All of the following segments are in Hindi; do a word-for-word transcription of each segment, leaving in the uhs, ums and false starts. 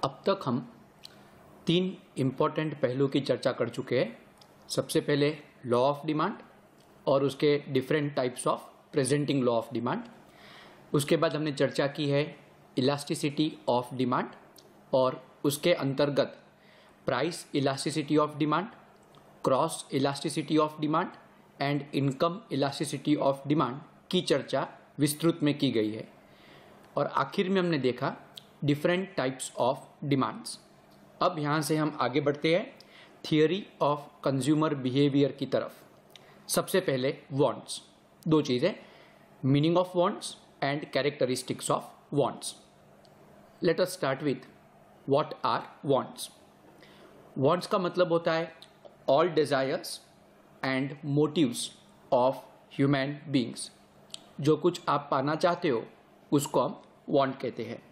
अब तक हम तीन इम्पॉर्टेंट पहलू की चर्चा कर चुके हैं। सबसे पहले लॉ ऑफ डिमांड और उसके different types of presenting law of demand. उसके बाद हमने चर्चा की है इलास्टिसिटी ऑफ डिमांड और उसके अंतर्गत price elasticity of demand, cross elasticity of demand and income elasticity of demand की चर्चा विस्तृत में की गई है। और आखिर में हमने देखा डिफरेंट टाइप्स ऑफ डिमांड्स। अब यहाँ से हम आगे बढ़ते हैं थियोरी ऑफ कंज्यूमर बिहेवियर की तरफ। सबसे पहले वांट्स, दो चीज़ें, meaning of wants and characteristics of wants. Let us start with what are wants. Wants का मतलब होता है all desires and motives of human beings. जो कुछ आप पाना चाहते हो उसको हम वांट कहते हैं।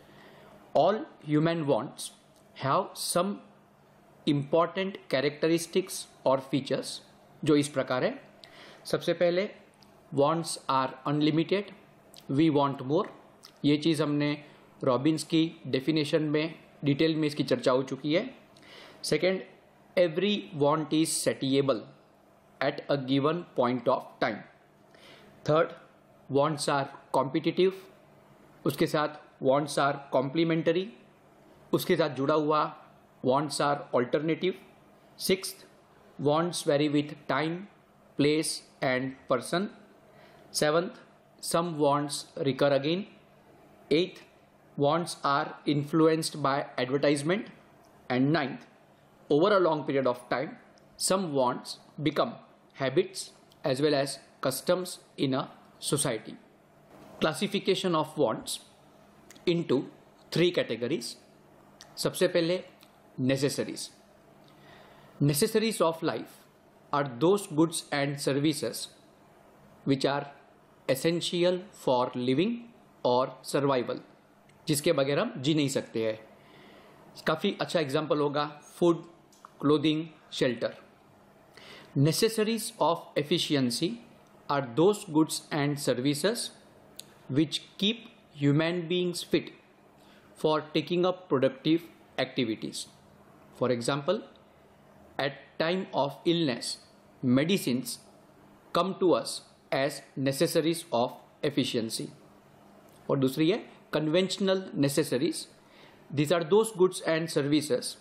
All human wants have some important characteristics और फीचर्स जो इस प्रकार है। सबसे पहले wants are unlimited, we want more. ये चीज़ हमने रॉबिन्स की डेफिनेशन में डिटेल में इसकी चर्चा हो चुकी है। Second, every want is satiable at a given point of time. Third, wants are competitive, उसके साथ वांट्स आर कॉम्प्लीमेंटरी, उसके साथ जुड़ा हुआ wants are alternative. Sixth, wants vary with time, place and person. Seventh, some wants recur again. Eighth, wants are influenced by advertisement. And ninth, over a long period of time, some wants become habits as well as customs in a society. Classification of wants into three categories. सबसे पहले necessaries. Necessaries of life are those goods and services which are essential for living or survival, जिसके बगैर हम जी नहीं सकते हैं। काफ़ी अच्छा एग्जाम्पल होगा food, clothing, shelter. Necessaries of efficiency are those goods and services which keep human beings fit for taking up productive activities. For example, at time of illness, medicines come to us as necessaries of efficiency. और दूसरी है conventional necessaries. These are those goods and services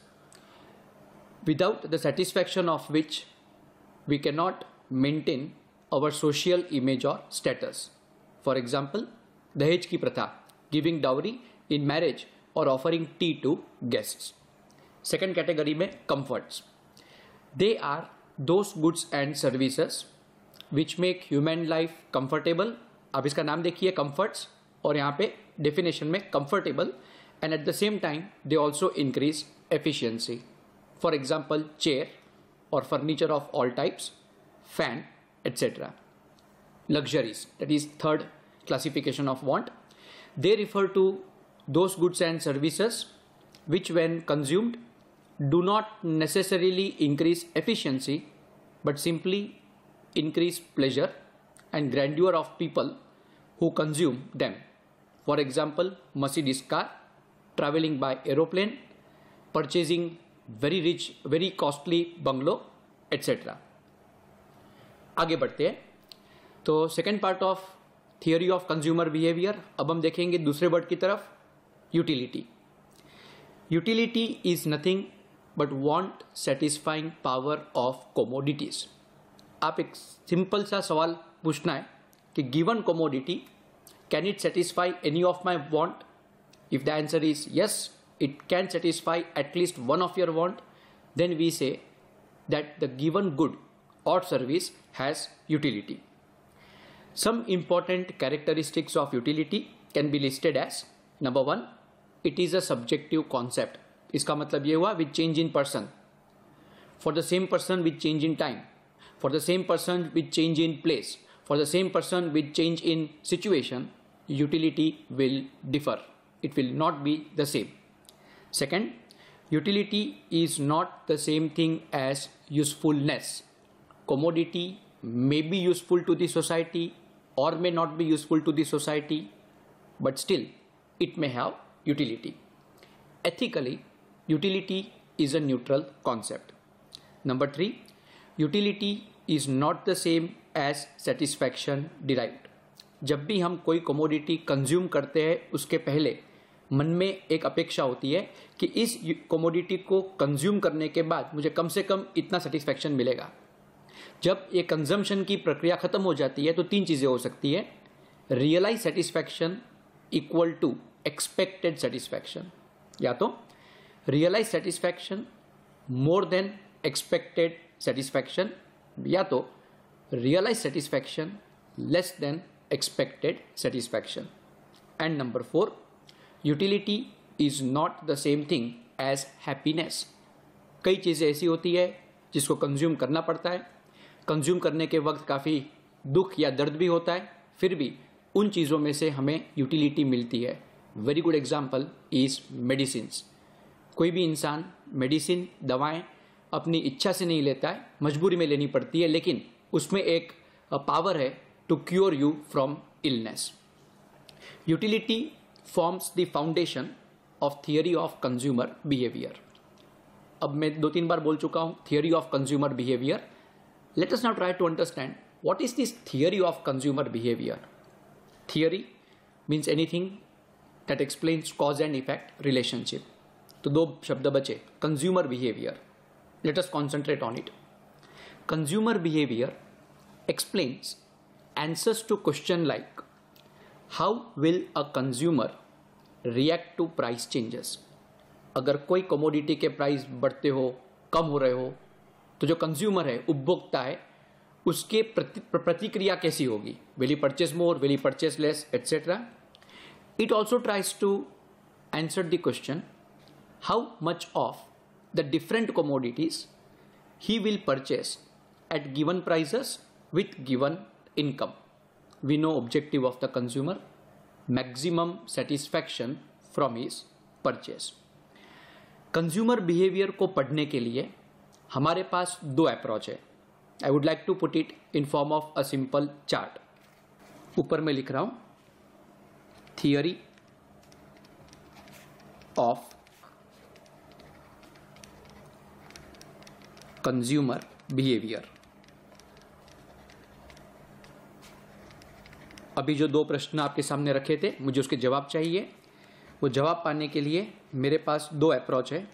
without the satisfaction of which we cannot maintain our social image or status. For example, दहेज की प्रथा, giving dowry in marriage or offering tea to guests. Second category में comforts. They are those goods and services which make human life comfortable. आप इसका नाम देखिए comforts, और यहाँ पे definition में comfortable, and at the same time they also increase efficiency. For example, chair or furniture of all types, fan, et cetera. Luxuries, that is third classification of want. They refer to those goods and services which when consumed do not necessarily increase efficiency but simply increase pleasure and grandeur of people who consume them. For example, Mercedes car, traveling by aeroplane, purchasing very rich very costly bungalow etcetera. आगे बढ़ते हैं तो second part of theory of consumer behaviour. अब हम देखेंगे दूसरे वर्ड की तरफ, utility. Utility is nothing but want satisfying power of commodities. आप एक सिंपल सा सवाल पूछना है कि given commodity can it satisfy any of my want? If the answer is yes, it can satisfy at least one of your want, then we say that the given good or service has utility. Some important characteristics of utility can be listed as: number one, it is a subjective concept. इसका मतलब ये हुआ with change in person, for the same person with change in time, for the same person with change in place, for the same person with change in situation, utility will differ. It will not be the same. Second, utility is not the same thing as usefulness. Commodity may be useful to the society or may not be useful to the society, but still it may have utility. ethically, utility is a neutral concept. Number three, utility is not the same as satisfaction derived. जब भी हम कोई commodity consume करते हैं उसके पहले मन में एक अपेक्षा होती है कि इस commodity को consume करने के बाद मुझे कम से कम इतना satisfaction मिलेगा. जब ये कंजम्पशन की प्रक्रिया खत्म हो जाती है तो तीन चीज़ें हो सकती है. Realise satisfaction equal to expected satisfaction, या तो realise satisfaction more than expected satisfaction, या तो realise satisfaction less than expected satisfaction. And number four, utility is not the same thing as happiness. कई चीज़ें ऐसी होती है जिसको कंज्यूम करना पड़ता है, कंज्यूम करने के वक्त काफ़ी दुख या दर्द भी होता है, फिर भी उन चीज़ों में से हमें यूटिलिटी मिलती है. Very good example is medicines. कोई भी इंसान मेडिसिन, दवाएं अपनी इच्छा से नहीं लेता है, मजबूरी में लेनी पड़ती है, लेकिन उसमें एक पावर है to cure you from illness. Utility forms the foundation of theory of consumer behaviour. अब मैं दो तीन बार बोल चुका हूँ theory of consumer behaviour. Let us now try to understand what is this theory of consumer behavior. Theory means anything that explains cause and effect relationship. तो दो शब्द बचे, consumer behavior. Let us concentrate on it. Consumer behavior explains answers to question like how will a consumer react to price changes. अगर कोई commodity के प्राइस बढ़ते हो, कम हो रहे हो, तो जो कंज्यूमर है, उपभोक्ता है, उसके प्रति प्रतिक्रिया कैसी होगी. Will he purchase more, will he purchase less, etcetera. It also tries to answer the question how much of the different commodities he will purchase at given prices with given income. We know objective of the consumer, maximum satisfaction from his purchase. Consumer behaviour को पढ़ने के लिए हमारे पास दो अप्रोच है. I would like to put it in form of a simple chart. ऊपर में लिख रहा हूं थियरी ऑफ कंज्यूमर बिहेवियर. अभी जो दो प्रश्न आपके सामने रखे थे, मुझे उसके जवाब चाहिए. वो जवाब पाने के लिए मेरे पास दो अप्रोच है,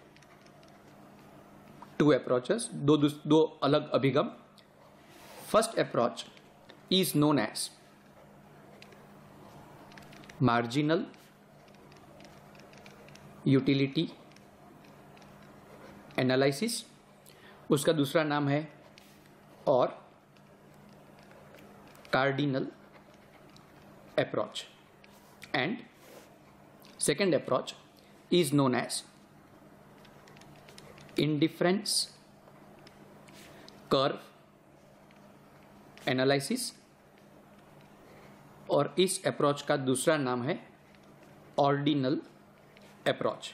टू अप्रोचेस, दो दो अलग अभिगम. First approach is known as marginal utility analysis. उसका दूसरा नाम है और cardinal approach. And second approach is known as indifference curve analysis. और इस अप्रोच का दूसरा नाम है ordinal approach.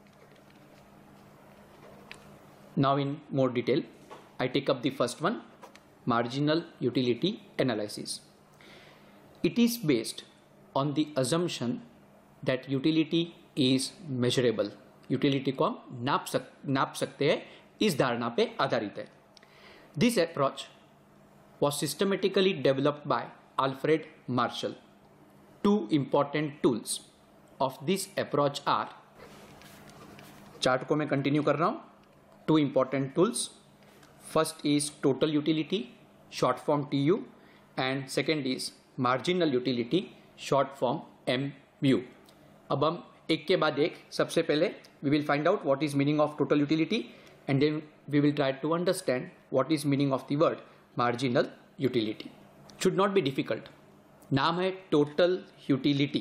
Now in more detail I take up the first one, marginal utility analysis. It is based on the assumption that utility is measurable. Utility को हम नाप सक नाप सकते हैं, इस धारणा पे आधारित है. This approach was systematically developed by Alfred Marshall. Two important tools of this approach are, chart को मैं कंटिन्यू कर रहा हूं. Two important tools, first is total utility, short form T U, and second is marginal utility, short form M U. अब हम एक के बाद एक, सबसे पहले we will find out what is meaning of total utility and then we will try to understand what is meaning of the word marginal utility. Should not be difficult. नाम है total utility.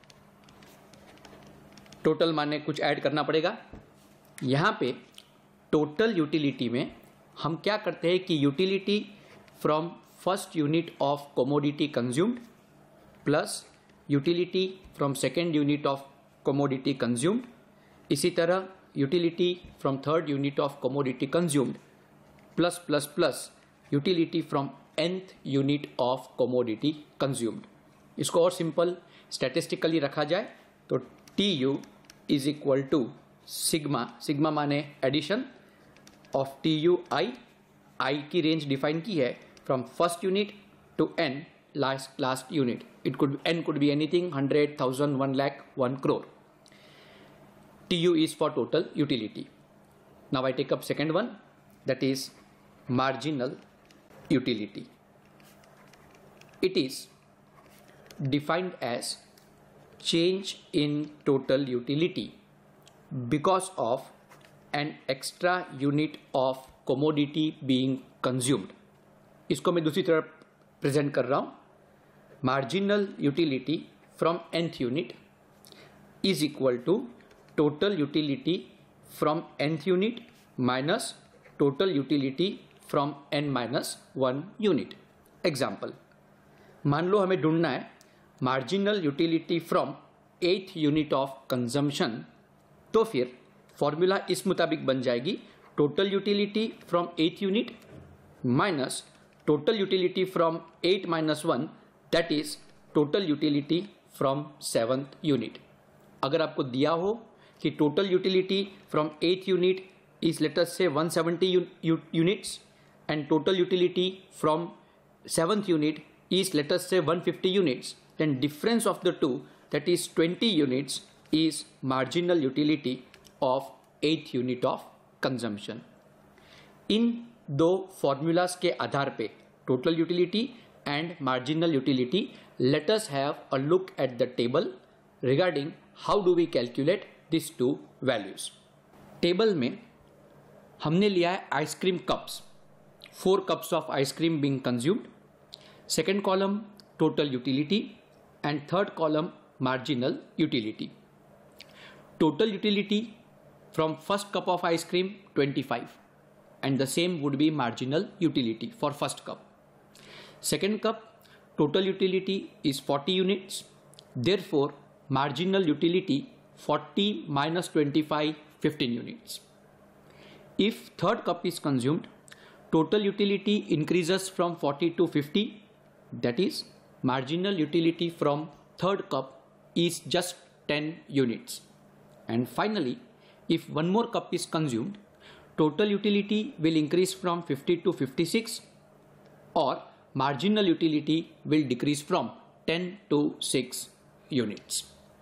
total माने कुछ ऐड करना पड़ेगा. यहाँ पे total utility में हम क्या करते हैं कि utility from first unit of commodity consumed plus utility from second unit of commodity consumed, इसी तरह utility from third unit of commodity consumed plus plus plus utility from nth unit of commodity consumed. इसको और सिंपल स्टैटिस्टिकली रखा जाए तो T U is equal to sigma, sigma माने addition of T U I, I की रेंज डिफाइन की है from first unit to N last last unit. It could N could be anything, hundred, thousand, one lakh, one crore. T U is for total utility. Now I take up second one, that is marginal utility. It is defined as change in total utility because of an extra unit of commodity being consumed. इसको मैं दूसरी तरफ प्रेजेंट कर रहा हूँ. Marginal utility from nth unit is equal to total utility from nth unit minus total utility from n minus one unit. Example, मान लो हमें ढूंढना है marginal utility from eighth unit of consumption, तो फिर फॉर्मूला इस मुताबिक बन जाएगी total utility from eighth unit minus total utility from eight minus one, that is total utility from seventh unit. अगर आपको दिया हो कि total utility from eighth unit is let us say one hundred seventy units and total utility from seventh unit is let us say one hundred fifty units, then difference of the two, that is twenty units, is marginal utility of eighth unit of consumption. इन दो formulas के आधार पे total utility and marginal utility, let us have a look at the table regarding how do we calculate these two values. Table में हमने लिया है ice cream cups, four cups of ice cream being consumed. Second column total utility and third column marginal utility. Total utility from first cup of ice cream twenty five and the same would be marginal utility for first cup. Second cup total utility is forty units, therefore marginal utility forty minus twenty-five, fifteen units. If third cup is consumed, total utility increases from forty to fifty, that is marginal utility from third cup is just ten units. And finally, if one more cup is consumed, total utility will increase from fifty to fifty-six, or marginal utility will decrease from ten to six units.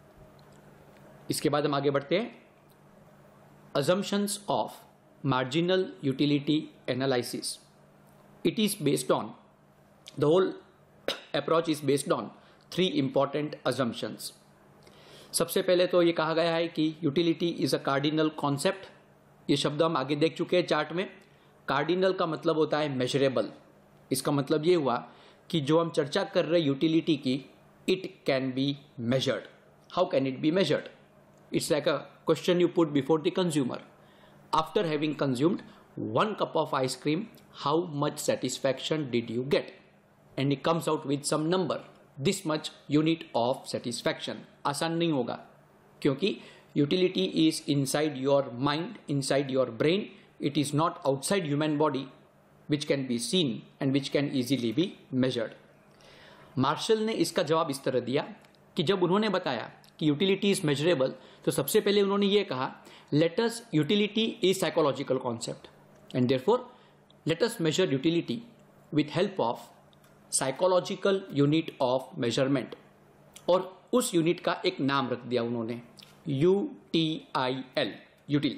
इसके बाद हम आगे बढ़ते हैं. Assumptions of marginal utility analysis. It is based on, the whole approach is based on three important assumptions. सबसे पहले तो ये कहा गया है कि utility is a cardinal concept. ये शब्द हम आगे देख चुके हैं चार्ट में. कार्डिनल का मतलब होता है मेजरेबल. इसका मतलब ये हुआ कि जो हम चर्चा कर रहे यूटिलिटी की, it can be measured. How can it be measured? It's like a question you put before the consumer. After having consumed one cup of ice cream, how much satisfaction did you get? And it comes out with some number. This much unit of satisfaction. आसान नहीं होगा क्योंकि utility is inside your mind, inside your brain. It is not outside human body, which can be seen and which can easily be measured. Marshall ने इसका जवाब इस तरह दिया कि जब उन्होंने बताया कि यूटिलिटी इज मेजरेबल, तो सबसे पहले उन्होंने ये कहा let us utility is psychological concept and therefore let us measure utility with help of psychological unit of measurement. और उस यूनिट का एक नाम रख दिया उन्होंने, U T I L, util.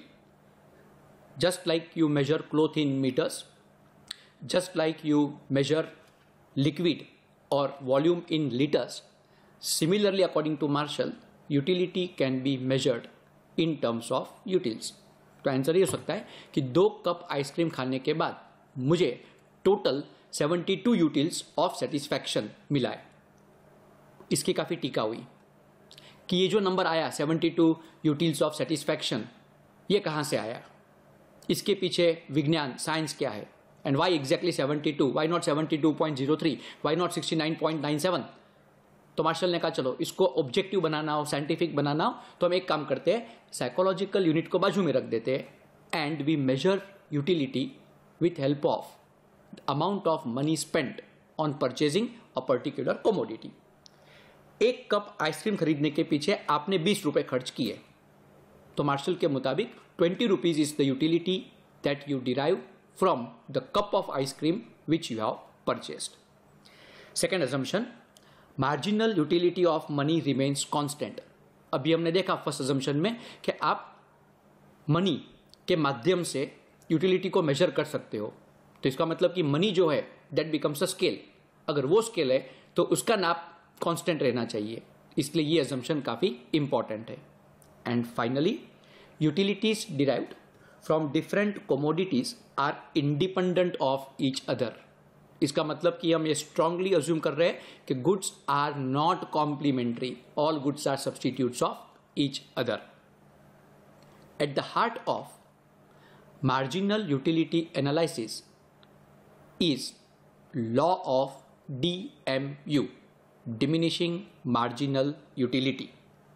Just like you measure cloth in metres, just like you measure liquid और volume in litres, similarly according to Marshall, utility can be measured in terms of utils. तो आंसर ये हो सकता है कि दो कप आइसक्रीम खाने के बाद मुझे टोटल बहत्तर यूटिल्स ऑफ सेटिस्फैक्शन मिला है. इसकी काफ़ी टीका हुई कि ये जो नंबर आया बहत्तर यूटिल्स ऑफ सेटिस्फैक्शन, ये कहाँ से आया, इसके पीछे विज्ञान साइंस क्या है, एंड वाई एग्जैक्टली बहत्तर, why not seventy two point zero three, why not sixty nine point nine seven. तो मार्शल ने कहा चलो इसको ऑब्जेक्टिव बनाना हो, साइंटिफिक बनाना हो, तो हम एक काम करते हैं, साइकोलॉजिकल यूनिट को बाजू में रख देते हैं and we measure utility with help of amount of money spent on purchasing a particular commodity. एक कप आइसक्रीम खरीदने के पीछे आपने बीस रुपए खर्च किए, तो मार्शल के मुताबिक twenty rupees is the utility that you derive from the cup of ice cream which you have purchased. Second assumption, marginal utility of money remains constant. अभी हमने देखा फर्स्ट assumption में कि आप मनी के माध्यम से यूटिलिटी को मेजर कर सकते हो, तो इसका मतलब कि मनी जो है दैट बिकम्स अ स्केल. अगर वो स्केल है तो उसका नाप कांस्टेंट रहना चाहिए, इसलिए ये assumption काफी इंपॉर्टेंट है. And finally, utilities derived from different commodities are independent of each other. इसका मतलब कि हम ये स्ट्रांगली अज्यूम कर रहे हैं कि goods are not complementary, all goods are substitutes of each other. At the heart of marginal utility analysis is law of D M U, diminishing marginal utility.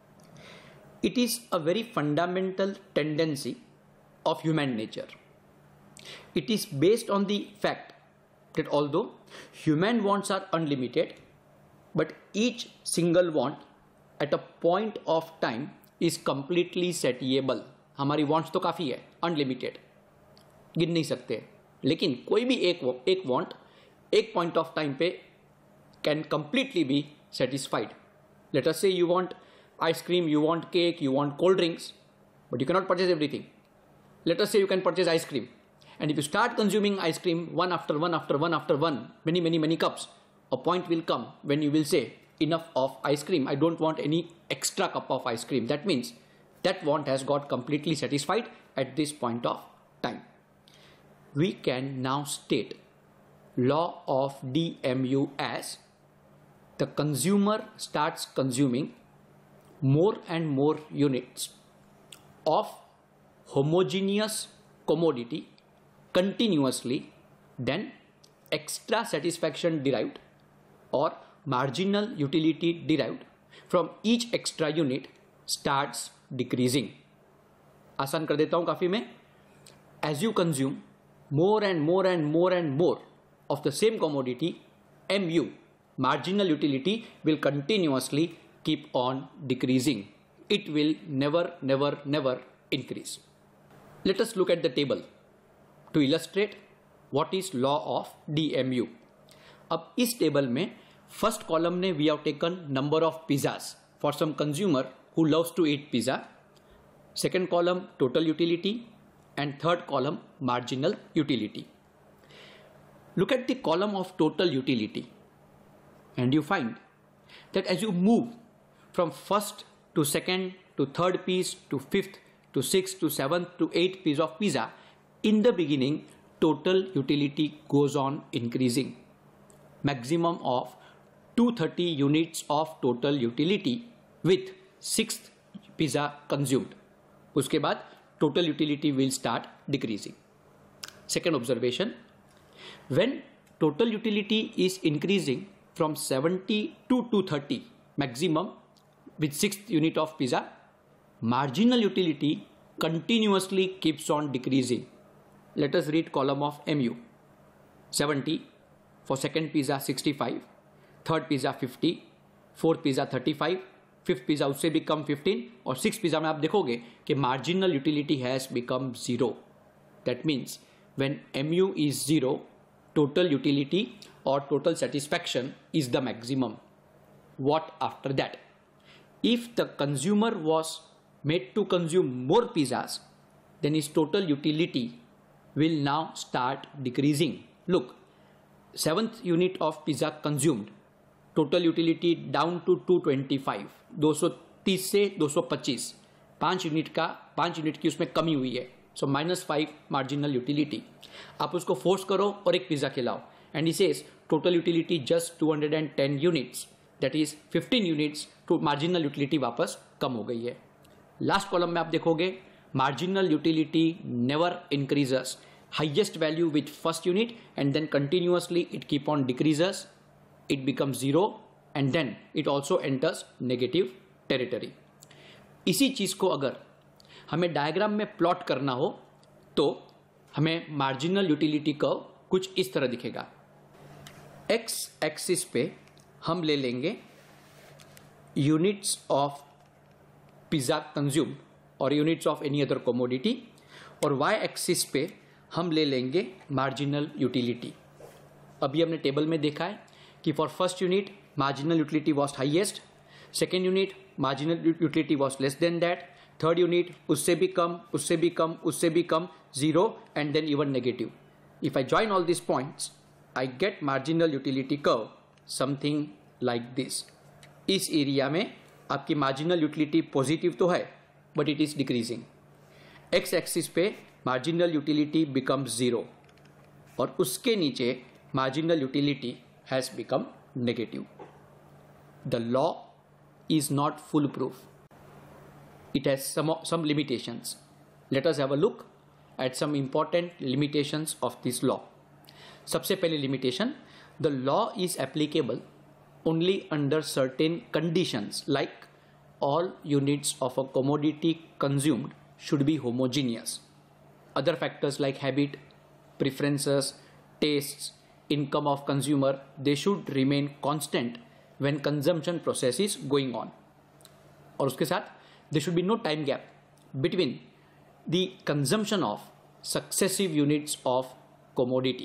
It is a very fundamental tendency of human nature. It is based on the fact that although human wants are unlimited, but each single want at a point of time is completely satiable. हमारी wants तो काफ़ी है, unlimited, गिन नहीं सकते, लेकिन कोई भी एक एक वांट एक पॉइंट ऑफ टाइम पे can completely be satisfied. Let us say you want ice cream, you want cake, you want cold drinks, but you can not purchase everything. Let us say you can purchase ice cream, and if you start consuming ice cream one after one after one after one, many many many cups, a point will come when you will say enough of ice cream, I don't want any extra cup of ice cream. That means that want has got completely satisfied at this point of time. We can now state law of D M U as the consumer starts consuming more and more units of homogeneous commodity continuously, then extra satisfaction derived or marginal utility derived from each extra unit starts decreasing. आसान कर देता हूं काफी में. As you consume more and more and more and more of the same commodity, M U, marginal utility, will continuously keep on decreasing. It will never, never, never increase. Let us look at the table to illustrate what is law of D M U. अब इस टेबल में फर्स्ट कॉलम ने we have taken number of pizzas for some consumer who loves to eat pizza. Second column total utility and third column marginal utility. Look at the column of total utility and you find that as you move from first to second to third piece to fifth to sixth to seventh to eighth piece of pizza, in the beginning total utility goes on increasing. Maximum of two hundred thirty units of total utility with sixth pizza consumed. उसके बाद total utility will start decreasing. Second observation, when total utility is increasing from seventy to two hundred thirty maximum with sixth unit of pizza, marginal utility continuously keeps on decreasing. Let us read column of M U. seventy, for second pizza sixty-five, third pizza fifty, fourth pizza thirty-five, fifth pizza उससे भी कम फिफ्टीन, और सिक्स पिज़्ज़ा में आप देखोगे कि marginal utility has become zero. That means when M U is zero, total utility और total satisfaction is the maximum. What after that? If the consumer was made to consume more pizzas, then is total utility will now start decreasing. Look, seventh unit of pizza consumed, total utility down to two twenty five, दो सौ तीस से दो सौ पच्चीस, पाँच यूनिट का पाँच यूनिट की उसमें कमी हुई है. So minus five marginal utility. आप उसको फोर्स करो और एक पिज़्ज़ा खिलाओ and he says total utility just two hundred ten units, that is fifteen units to marginal utility वापस कम हो गई है. लास्ट कॉलम में आप देखोगे marginal utility never increases. Highest value with first unit and then continuously it keep on decreases. It becomes zero and then it also enters negative territory. इसी चीज को अगर हमें डायग्राम में प्लॉट करना हो तो हमें मार्जिनल यूटिलिटी कर्व कुछ इस तरह दिखेगा. एक्स एक्सिस पे हम ले लेंगे यूनिट्स ऑफ पिज़्ज़ा कंज्यूम्ड और units of any other commodity, और वाई एक्सिस पे हम ले लेंगे मार्जिनल यूटिलिटी। अभी हमने टेबल में देखा है कि for first unit marginal utility was highest, second unit marginal utility was less than that, third unit उससे भी कम, उससे भी कम, उससे भी कम, zero, and then even negative. If I join all this points I get marginal utility curve something like this. इस एरिया में आपकी मार्जिनल यूटिलिटी पॉजिटिव तो है but it is decreasing. X axis पे मार्जिनल यूटिलिटी बिकम्स जीरो और उसके नीचे marginal utility has become negative. The law is not foolproof. It has some, some limitations. Let us have a look at some important limitations of this law. सबसे पहले limitation, the law is applicable only under certain conditions, like all units of a commodity consumed should be homogeneous. Other factors like habit, preferences, tastes, income of consumer, they should remain constant when consumption process is going on. और उसके साथ there should be no time gap between the consumption of successive units of commodity.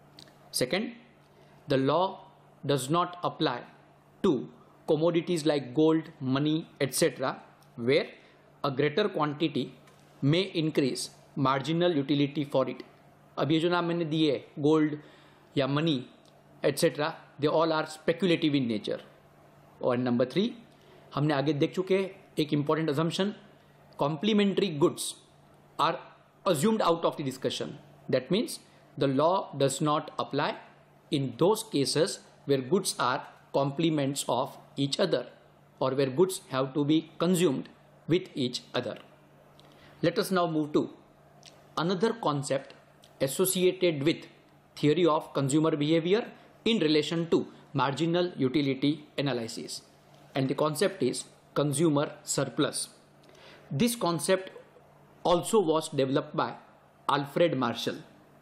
Second, the law does not apply to commodities like gold, money, et cetera, where a greater quantity may increase marginal utility for it. अब ये जो नाम मैंने दिए गोल्ड या money etcetera, they all are speculative in nature. और नंबर थ्री, हमने आगे देख चुके एक important assumption, complementary goods are assumed out of the discussion. That means the law does not apply in those cases where goods are complements of each other और where goods have to be consumed with each other. Let us now move to another concept associated with theory of consumer behavior in relation to marginal utility analysis, and the concept is consumer surplus. This concept also was developed by Alfred Marshall.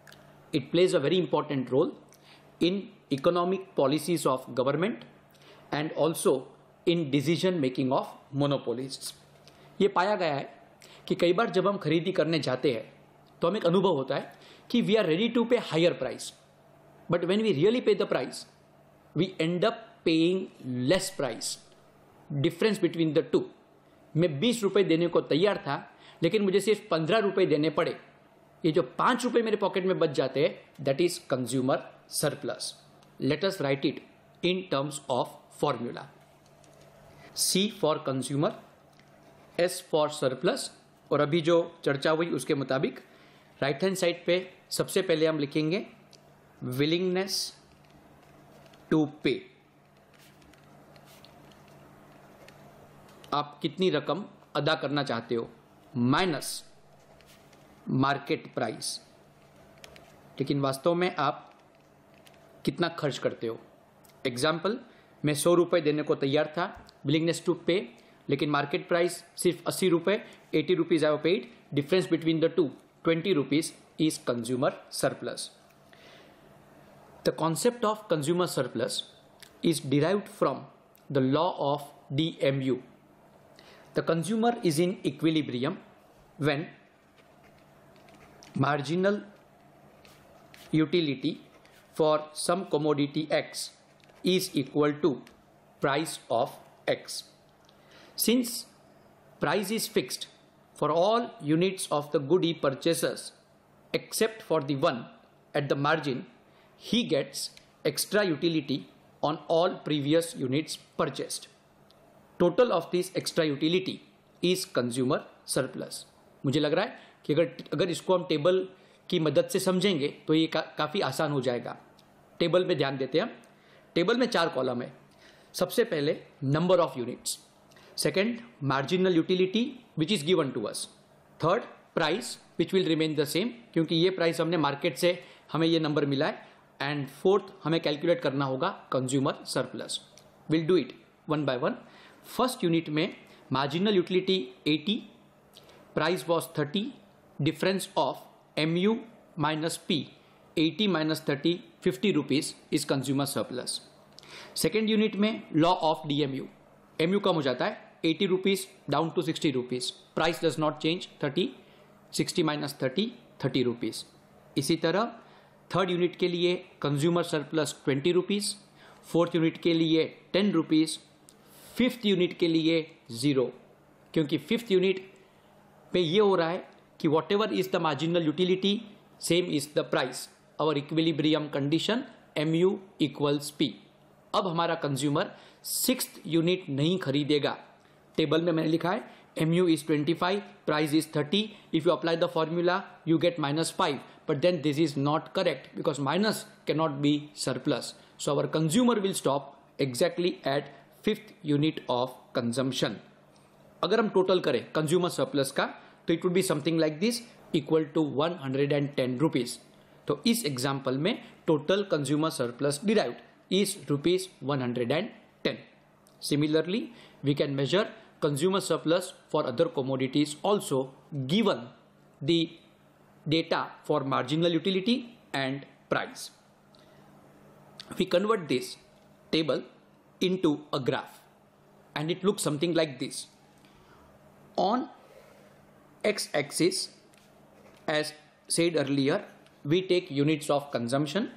It plays a very important role in economic policies of government and also in decision making of monopolists. ये पाया गया है कि कई बार जब हम खरीदी करने जाते हैं तो हमें एक अनुभव होता है कि we are ready to pay higher price, but when we really pay the price we end up paying less price. Difference between the two, मैं बीस रुपए देने को तैयार था लेकिन मुझे सिर्फ पंद्रह रुपए देने पड़े। ये जो पांच रुपए मेरे पॉकेट में बच जाते हैं, that is consumer surplus. Let us write it in terms of formula. C for consumer, S for surplus, और अभी जो चर्चा हुई उसके मुताबिक राइट हैंड साइड पे सबसे पहले हम लिखेंगे विलिंगनेस टू पे। आप कितनी रकम अदा करना चाहते हो, माइनस मार्केट प्राइस, लेकिन वास्तव में आप कितना खर्च करते हो। एग्जाम्पल, मैं सौ रुपये देने को तैयार था, विलिंगनेस टू पे, लेकिन मार्केट प्राइस सिर्फ अस्सी रुपये, eighty rupees I have paid, difference between the two twenty rupees is consumer surplus. The concept of consumer surplus is derived from the law of D M U. The consumer is in equilibrium when marginal utility for some commodity X is equal to price of X. Since price is fixed for all units of the good he purchases except for the one at the margin, he gets extra utility on all previous units purchased. Total of this extra utility is consumer surplus. मुझे लग रहा है कि अगर अगर इसको हम टेबल की मदद से समझेंगे तो ये का, काफ़ी आसान हो जाएगा। टेबल में ध्यान देते हैं। टेबल में चार कॉलम है। सबसे पहले number of units, second marginal utility which is given to us, third price which will remain the same क्योंकि ये प्राइस हमने मार्केट से हमें ये नंबर मिला है, एंड फोर्थ हमें कैलकुलेट करना होगा consumer surplus. Will do it one by one. First unit में marginal utility eighty, price was thirty, difference of M U minus P, eighty minus thirty, fifty rupees is consumer surplus. Second unit में law of D M U, M U कम हो जाता है, eighty rupees down to sixty rupees. Price does not change. thirty, sixty minus thirty, thirty rupees. इसी तरह थर्ड यूनिट के लिए consumer surplus twenty rupees, fourth unit के लिए टेन रुपीज़, फिफ्थ यूनिट के लिए ज़ीरो, क्योंकि फिफ्थ यूनिट पे ये हो रहा है कि whatever is the marginal utility same is the price. Our equilibrium condition M U equals P. अब हमारा कंज्यूमर सिक्स्थ यूनिट नहीं खरीदेगा. टेबल में मैंने लिखा है M U is twenty five, price is thirty. If you apply the formula you get minus five, but then this is not correct because minus cannot be surplus. So our consumer will stop exactly at fifth unit of consumption. अगर हम टोटल करें कंज्यूमर सरप्लस का तो it would be something like this, equal to one hundred ten rupees. तो इस एग्जाम्पल में total consumer surplus derived is rupees one hundred ten. Similarly, we can measure consumer surplus for other commodities also given the data for marginal utility and price. We convert this table into a graph and it looks something like this. On x-axis, as said earlier, we take units of consumption.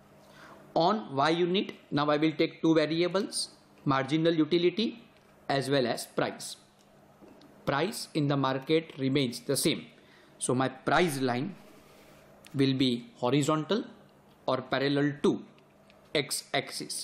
On y-unit, now I will take two variables, marginal utility as well as price. Price in the market remains the same. So my price line will be horizontal or parallel to x-axis.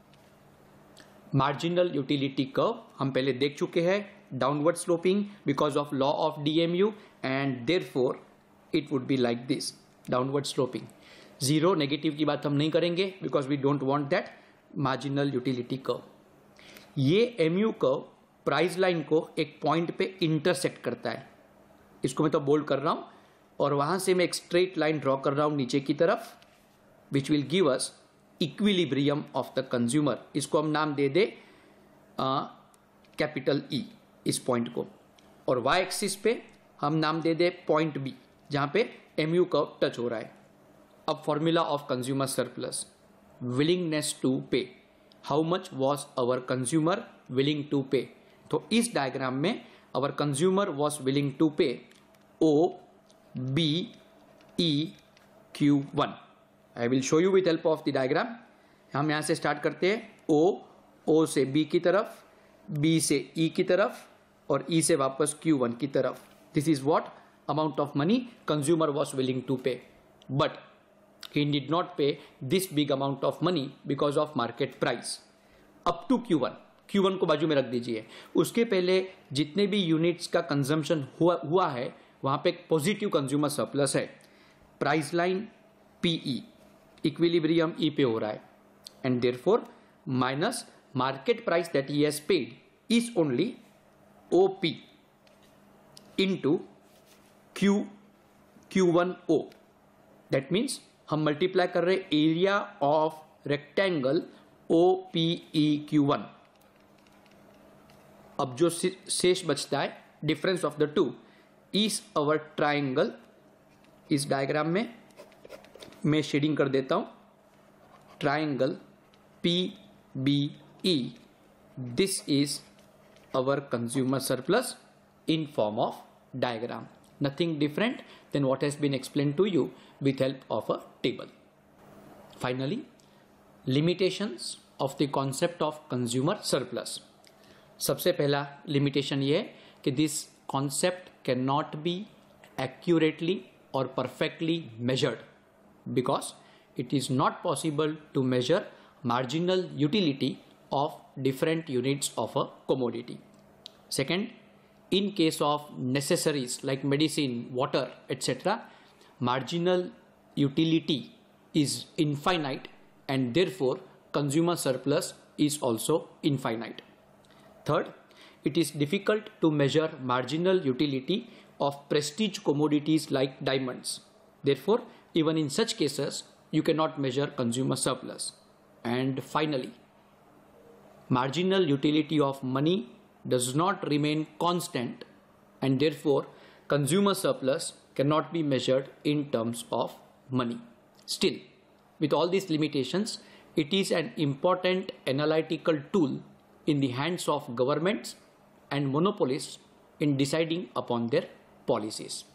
Marginal utility curve हम पहले देख चुके हैं, downward sloping because of law of D M U and therefore it would be like this, downward sloping. Zero negative की बात हम नहीं करेंगे because we don't want that marginal utility curve. ये M U curve price line को एक पॉइंट पे इंटरसेक्ट करता है. इसको मैं तो बोल्ड कर रहा हूं और वहां से मैं एक स्ट्रेट लाइन ड्रॉ कर रहा हूं नीचे की तरफ, which will give us equilibrium of the consumer. इसको हम नाम दे दे कैपिटल ई, इस पॉइंट को, और वाई एक्सिस पे हम नाम दे दे पॉइंट बी जहां पे एम यू कर्व टच हो रहा है. अब formula of consumer surplus, willingness to pay. How much was our consumer willing to pay. तो इस डायग्राम में our consumer was willing to pay O, B, E, Q one. I will show you with help of the diagram. हम यहाँ से स्टार्ट करते हैं O, O से B की तरफ, B से E की तरफ और E से वापस Q one की तरफ. This is what amount of money consumer was willing to pay. But he did not pay this big amount of money because of market price. Up to Q one. Q one को बाजू में रख दीजिए. उसके पहले जितने भी यूनिट्स का कंजम्पशन हुआ हुआ है वहां पे एक पॉजिटिव कंज्यूमर सरप्लस है. Price line P E, equilibrium E पे हो रहा है, and therefore minus market price that he has paid is only O P into Q Q one O. That means हम मल्टीप्लाई कर रहे area of rectangle O P E Q one. अब जो शेष बचता है, difference of the two is our triangle. इस डायग्राम में मैं शेडिंग कर देता हूं, triangle P B E. This is our consumer surplus in form of diagram. Nothing different than what has been explain to you with help of a table. Finally, limitations of the concept of consumer surplus. सबसे पहला लिमिटेशन ये है कि this concept can not be accurately और perfectly measured because it is not possible to measure marginal utility of different units of a commodity. Second, in case of necessaries like medicine, water, et cetera, marginal utility is infinite and therefore consumer surplus is also infinite. Third, it is difficult to measure marginal utility of prestige commodities like diamonds. Therefore, even in such cases, you cannot measure consumer surplus. And finally, marginal utility of money does not remain constant and therefore consumer surplus cannot be measured in terms of money. Still, with all these limitations, it is an important analytical tool in the hands of governments and monopolists in deciding upon their policies.